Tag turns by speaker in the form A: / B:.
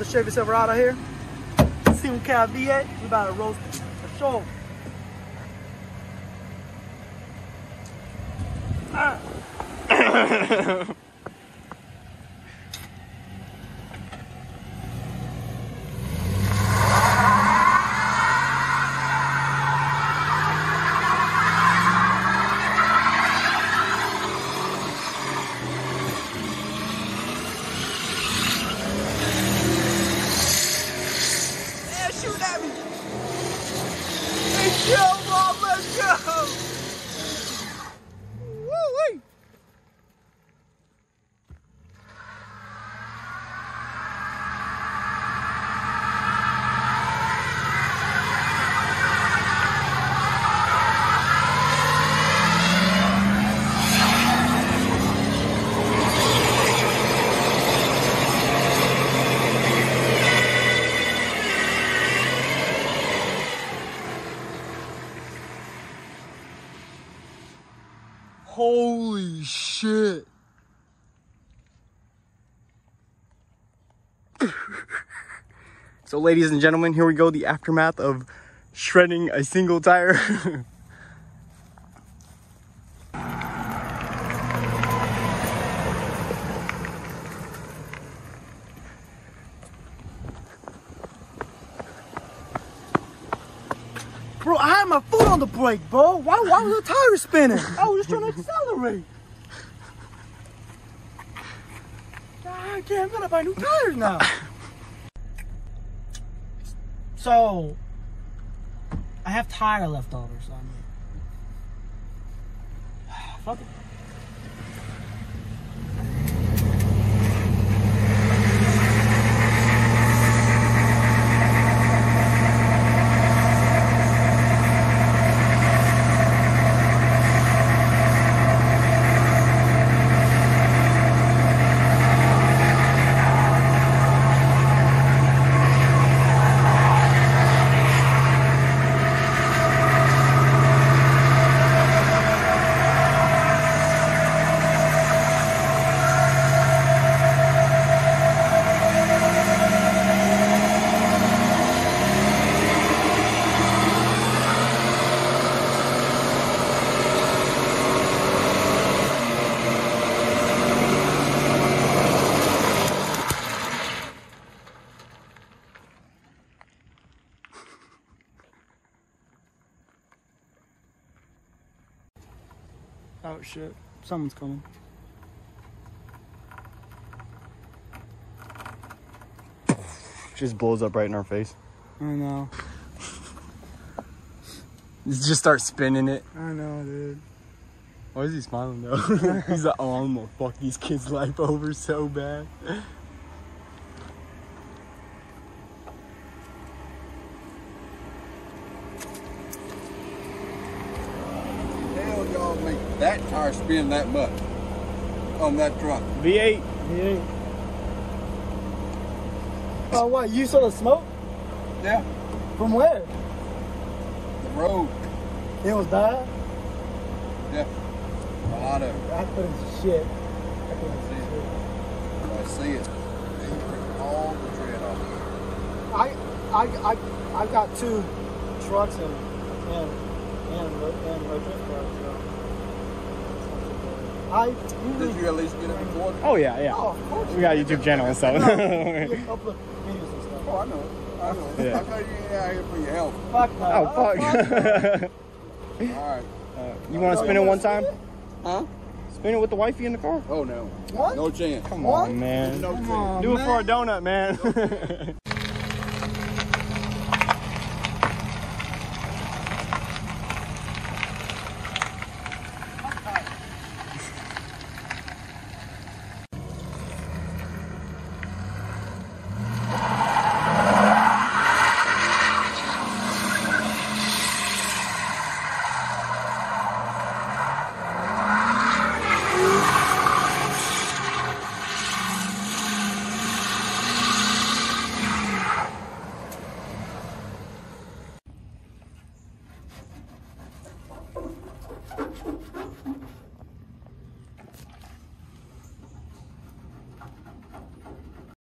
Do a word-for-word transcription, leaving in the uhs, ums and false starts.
A: Chevy Silverado here. See what kind of V eight. We about to roast it for sure. Ah. Shoot at me! Let's go, Mom, let's go! Woo-wee! Holy shit. So ladies and gentlemen, here we go, the aftermath of shredding a single tire. Bro, I had my foot on the brake, bro. Why, why was the tire spinning? I was just trying to accelerate. God damn, I'm gonna buy new tires now. So, I have tire leftovers on me. Fuck it. Oh shit, someone's coming. Just blows up right in our face. I know. Just start spinning it. I know, dude. Why is he smiling though? He's like, oh, I'm gonna fuck these kids' life over so bad.
B: Make that tire spin that much on that truck.
A: V eight. V eight. Oh, what? You saw the smoke?
B: Yeah.
A: From where?
B: The road.
A: It was bad?
B: Yeah. A lot of it.
A: I couldn't see shit. I couldn't see shit.
B: I see it. You rip all the tread off.
A: I, I, I, I got two trucks and, and, and, and a drift car, so. I
B: Did you at least get it recorded?
C: Oh yeah, yeah.
A: Oh, of course.
C: We got a YouTube channel and stuff.
A: No, we have a couple of videos and stuff.
B: Oh, I know. I know.
C: Yeah.
B: I thought you ain't out here for your health.
A: Fuck no.
C: Oh fuck.
B: All right.
C: Uh, you want to spin it one time?
B: Huh?
C: Spin it with the wifey in the car?
B: Oh no.
A: What?
B: No chance.
C: Come
A: What?
C: on, man.
B: No
A: Come
B: chance.
A: on,
C: Do it
A: man.
C: for a donut, man.